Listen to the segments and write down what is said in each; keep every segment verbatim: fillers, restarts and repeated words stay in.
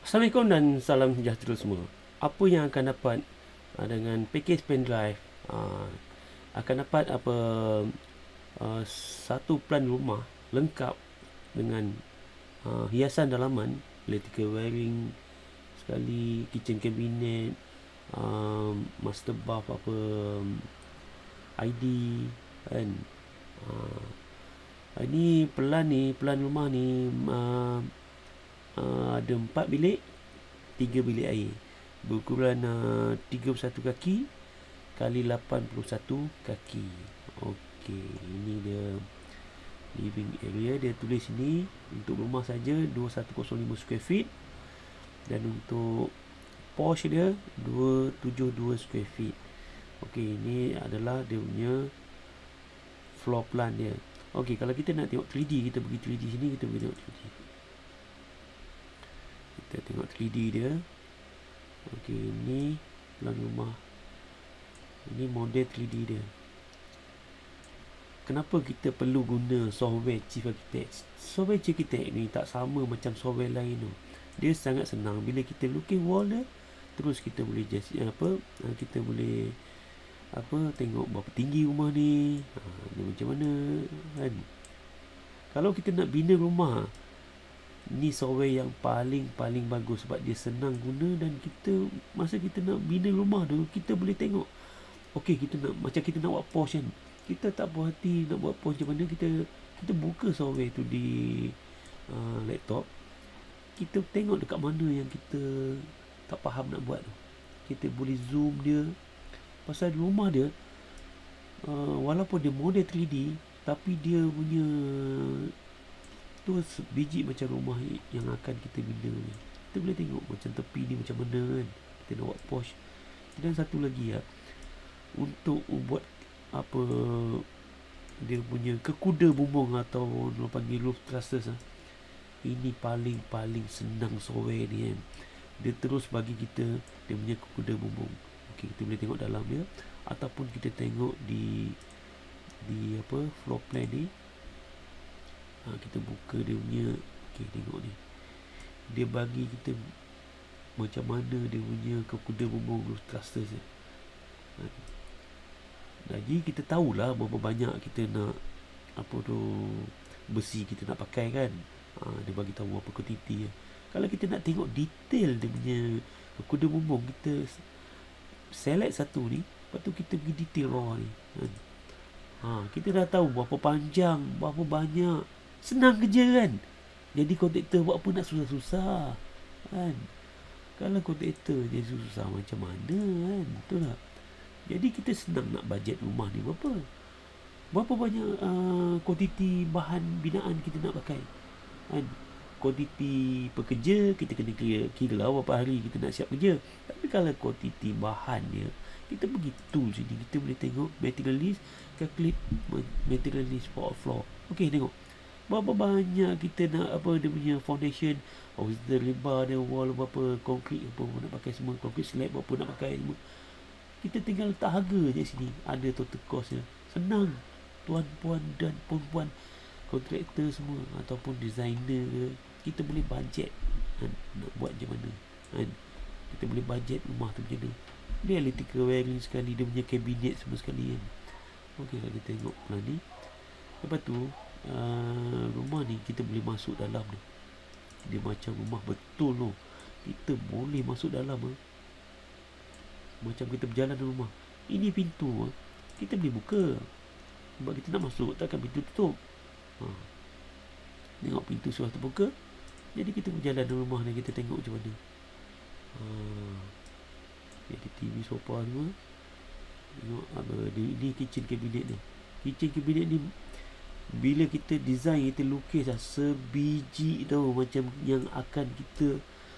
Assalamualaikum dan salam sejahtera semua. Apa yang akan dapat uh, dengan package pendrive, uh, akan dapat apa uh, satu plan rumah lengkap dengan uh, hiasan dalaman, electrical wiring sekali, kitchen cabinet, um, master bath, apa um, I D kan. Uh, ini pelan ni, pelan rumah ni uh, uh, ada empat bilik, tiga bilik air, berukuran uh, tiga puluh satu kaki kali lapan puluh satu kaki. Okey, ini dia living area. Dia tulis sini untuk rumah saja dua ribu seratus lima square feet, dan untuk porch dia dua ratus tujuh puluh dua square feet. Okey, ini adalah dia punya floor plan dia. Okey, kalau kita nak tengok tiga D, kita pergi tiga D sini, kita pergi tengok tiga D. Kita tengok tiga D dia. Okey, ini plan rumah. Ini model tiga D dia. Kenapa kita perlu guna software Chief Architect? Software Chief Architect ni tak sama macam software lain tu. Dia sangat senang. Bila kita lukis wall dia, terus kita boleh just apa? Kita boleh apa? Tengok berapa tinggi rumah ni. Ha, dia macam mana kan? Kalau kita nak bina rumah, ni software yang paling-paling bagus sebab dia senang guna, dan kita masa kita nak bina rumah tu, kita boleh tengok. Okey, kita nak macam kita nak buat porch kan. Kita tak puas hati nak buat porch macam mana, kita kita buka software tu di uh, laptop. Kita tengok dekat mana yang kita tak faham nak buat tu. Kita boleh zoom dia. Pasal rumah dia uh, walaupun dia model tiga D, tapi dia punya tu biji macam rumah yang akan kita bina ni. Kita boleh tengok macam tepi ni macam mana kan. Kita nak buat porch. Dan satu lagi ya, untuk buat apa dia punya kekuda bumbung atau orang panggil roof trusses, ha? Ini paling-paling senang software ni kan. Dia terus bagi kita dia punya kekuda bumbung. Okey, kita boleh tengok dalam dia, ataupun kita tengok di di apa floor plan ni. Ha, kita buka dia punya. Okey, tengok ni. Dia bagi kita macam mana dia punya kekuda bumbung roof trusses ni. Ha. Jadi kita tahulah berapa banyak kita nak apa tu besi kita nak pakai kan. Ha, dia bagi tahu apa kuantiti dia. Kalau kita nak tengok detail dia punya kuda bumbung, kita select satu ni, lepas tu kita pergi detail bawah ni kan. Ha, kita dah tahu berapa panjang, berapa banyak. Senang kerja kan. Jadi kontraktor buat apa nak susah-susah kan. Kalau kontraktor dia susah macam mana kan. Betul tak? Jadi kita senang nak bajet rumah ni berapa. Berapa banyak uh, kuantiti bahan binaan kita nak pakai kan. Kuantiti pekerja kita kena kira, kira lah berapa hari kita nak siap kerja. Tapi kalau kuantiti bahan dia, kita pergi tool sini, kita boleh tengok material list, calculate material list for a floor. Okey, tengok berapa banyak kita nak apa dia punya foundation, auxiliary bar dia, wall berapa, konkrit apa nak pakai semua, konkrit slab berapa nak pakai semua. Kita tinggal letak harga je sini, ada total cost dia. Senang. Tuan-puan dan puan-puan kontraktor semua ataupun designer ke, kita boleh budget kan, nak buat macam mana kan. Kita boleh budget rumah tu macam mana. Dia electrical wiring sekali, dia punya kabinet semua sekali kan. Okey, kalau kita tengok plan ni, lepas tu uh, rumah ni kita boleh masuk dalam ni. Dia macam rumah betul tu. Kita boleh masuk dalam ha. Macam kita berjalan dalam rumah. Ini pintu ha. Kita boleh buka. Sebab kita nak masuk, takkan pintu tutup ha. Tengok pintu sudah terbuka. Jadi kita berjalan dalam rumah ni, kita tengok macam mana ha. Ada T V, sofa semua. Tengok apa dia, ini kitchen cabinet ni. Kitchen cabinet ni bila kita design, kita lukis lah sebiji tau, macam yang akan kita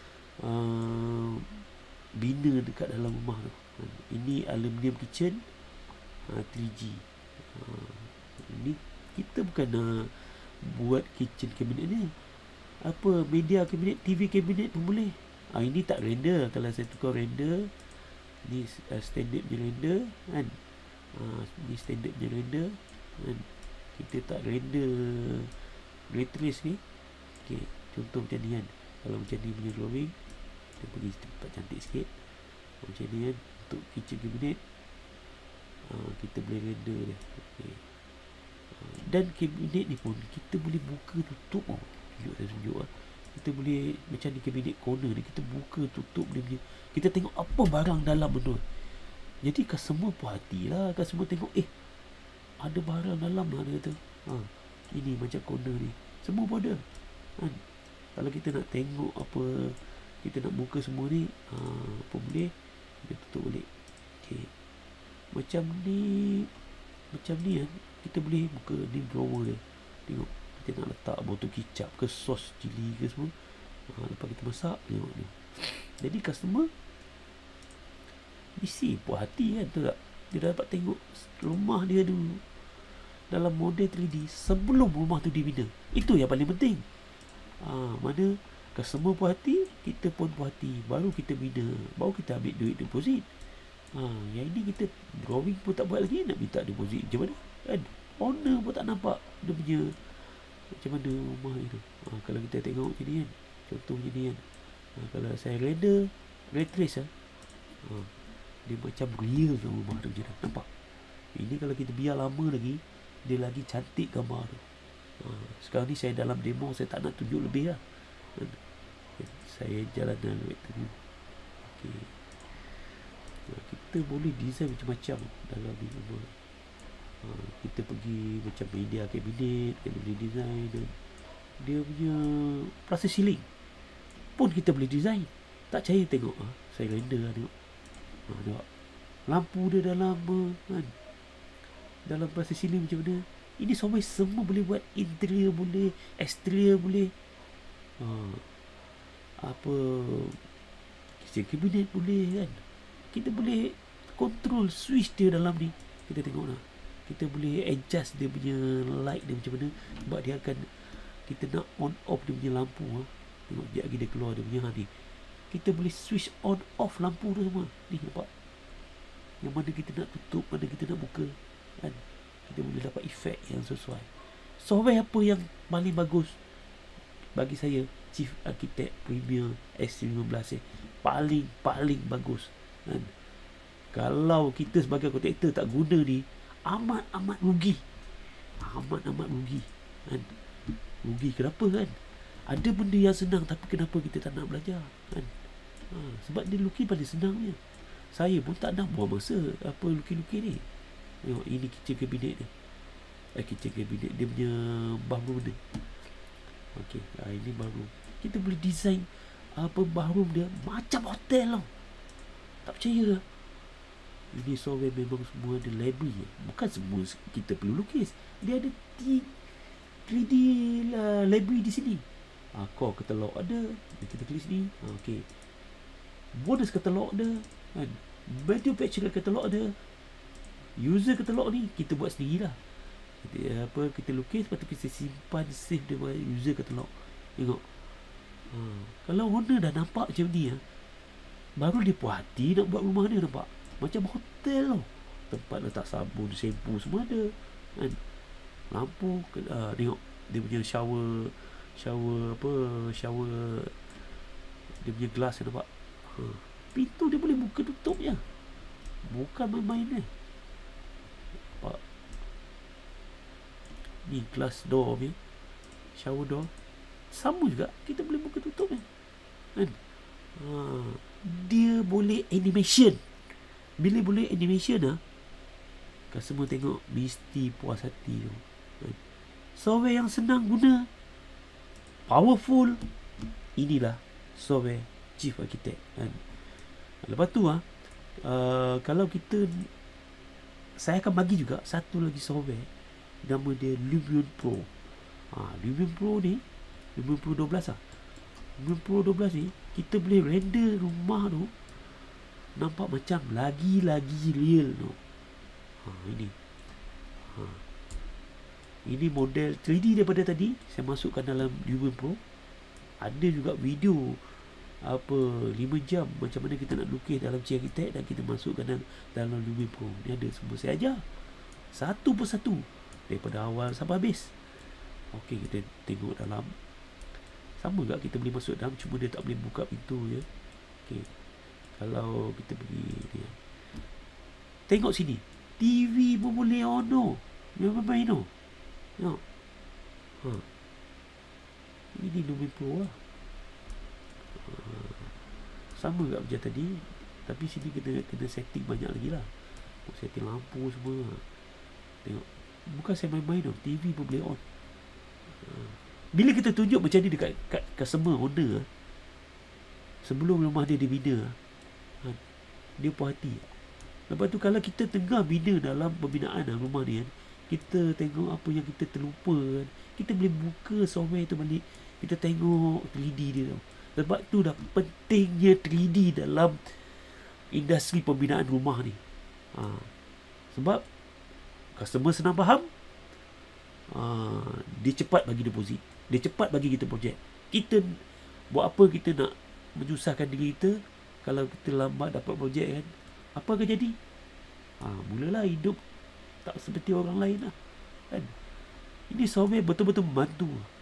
uh, bina dekat dalam rumah tu. Ini aluminium kitchen uh, tiga G. Uh, ini kita bukan nak buat kitchen cabinet ni. Apa media cabinet, T V cabinet pun boleh. Ah, ini tak render. Kalau saya tukar render, ni uh, standard punya render kan. Uh, ni standard punya render kan. Kita tak render ray trace ni. Okey, contoh macam ni kan. Kalau macam ni punya drawing, Kita pergi tempat cantik sikit. Macam ni kan. Untuk kitchen cabinet, uh, kita boleh render dia. Okay. Uh, dan kabinet ni pun kita boleh buka tutup. Oh, tunjuk saya tunjuk lah. Kita boleh macam ni kabinet corner ni, kita buka tutup dia punya. Kita tengok apa barang dalam tu. Jadi customer puas hati lah. Customer tengok, eh, ada barang dalam lah, dia kata. Ha, ini macam corner ni. Semua pun ada. Kan? Kalau kita nak tengok apa, kita nak buka semua ni, ha, apa boleh, kita tutup balik. Okay. Macam ni, macam ni kan, kita boleh buka ni drawer dia. Tengok, kita nak letak botol kicap ke, sos cili ke semua. Ha, lepas kita masak, tengok ni. Jadi customer mesti puas hati kan, tu tak? Dia dah dapat tengok rumah dia dulu dalam model three D sebelum rumah tu dibina. Itu yang paling penting. Ha, mana customer puas hati, kita pun puas hati. Baru kita bina, baru kita ambil duit deposit. Ha, yang ini kita drawing pun tak buat lagi, nak minta deposit macam mana? Kan? Owner pun tak nampak dia punya macam mana rumah itu. Ha, kalau kita tengok macam ni kan, contoh macam ni kan. Ha, kalau saya render, ray trace lah. Ha, dia macam real tu rumah tu je dah. Nampak? Ini kalau kita biar lama lagi, dia lagi cantik gambar tu. Ha, sekarang ni saya dalam demo, saya tak nak tunjuk lebih lah. Ha, saya jalan dalam vektor view. Okay. Ha, kita boleh design macam-macam dalam ni rumah. Ha, kita pergi macam media kabinet, kita boleh design. Dan dia punya proses ceiling pun kita boleh design. Tak percaya tengok. Ha, saya render lah tengok. Ha, tengok lampu dia dalam kan, dalam proses ceiling macam mana. Ini software semua boleh buat. Interior boleh, exterior boleh, ha, apa kitchen cabinet boleh kan. Kita boleh control switch dia dalam ni. Kita tengok lah, kita boleh adjust dia punya light dia macam mana. Sebab dia akan, kita nak on off dia punya lampu ha. Tengok dia lagi dia keluar dia punya ha, ni. Kita boleh switch on off lampu tu semua. Ni nampak, yang mana kita nak tutup, mana kita nak buka kan. Kita boleh dapat efek yang sesuai. Software apa yang paling bagus bagi saya? Chief Architect Premiere S lima belas eh, paling paling bagus kan. Kalau kita sebagai kontraktor tak guna ni, amat amat rugi. Amat amat rugi kan. Rugi kenapa kan? Ada benda yang senang, tapi kenapa kita tak nak belajar kan? Ha, sebab dia lukis paling senangnya. Saya pun tak nak buang masa apa lukis-lukis ni. Tengok, ini kitchen cabinet dia. Eh, kitchen cabinet dia punya bathroom dia. Okey, ha, ini bathroom. Kita boleh design apa bathroom dia macam hotel tau. Tak percaya ke? Ini software memang semua ada library. Bukan semua kita perlu lukis. Dia ada three D lah, library di sini. Ha, core katalog ada. Kita klik sini. Ha, okey. Bonus katalog ada kan. Manufacturer katalog ada. User katalog ni kita buat sendirilah. Kita apa, kita lukis, lepas tu kita simpan save dia buat user katalog. Tengok. Ha, kalau owner dah nampak macam ni ha, baru dia puas hati nak buat rumah dia. Nampak macam hotel tau. Tempat letak sabun, shampoo semua ada kan. Lampu uh, tengok dia punya shower, shower apa, shower dia punya glass nampak. Ha, pintu dia boleh buka tutup je, bukan main-main eh. Nampak? Ni glass door ni, shower door sama juga, kita boleh buka tutup je kan. Ha, dia boleh animation. Bila boleh animation ah, customer tengok mesti puas hati tu kan. Software yang senang guna, powerful, inilah software Chief Architect kan. Lepas tu ah, uh, kalau kita, saya akan bagi juga satu lagi software, nama dia Lumion Pro. Ha, Lumion Pro ni, Lumion Pro twelve ah. Lumion Pro twelve ni kita boleh render rumah tu nampak macam lagi-lagi real tu. Ha, ini. Ha. Ini model three D daripada tadi saya masukkan dalam Lumion Pro. Ada juga video apa lima jam macam mana kita nak lukis dalam Chief Architect, dan kita masukkan dalam, dalam Lumion Pro. Ni ada semua saya ajar satu persatu daripada awal sampai habis. Okey, kita tengok dalam. Sama juga kita boleh masuk dalam, cuma dia tak boleh buka pintu je. Okay. Kalau kita pergi ni, tengok sini, T V pun boleh on no. Memang main no. Tengok. Ha. Ini Lumen Pro lah. Ha. Sama kat macam tadi, tapi sini kena kena setting banyak lagi lah. Setting lampu semua. Tengok. Bukan saya main-main tau, T V pun boleh on. Ha. Bila kita tunjuk macam ni dekat kat customer owner, sebelum rumah dia dibina, ha, dia puas hati. Lepas tu kalau kita tengah bina dalam pembinaan rumah ni kan, kita tengok apa yang kita terlupa kan, kita boleh buka software tu balik, kita tengok three D dia tau. Sebab tu dah pentingnya three D dalam industri pembinaan rumah ni. Ha. Sebab customer senang faham, ha, dia cepat bagi deposit, dia cepat bagi kita projek. Kita buat apa kita nak menyusahkan diri kita kalau kita lambat dapat projek kan? Apa akan jadi? Ha, mulalah hidup tak seperti orang lain lah kan? Ini software betul-betul membantu.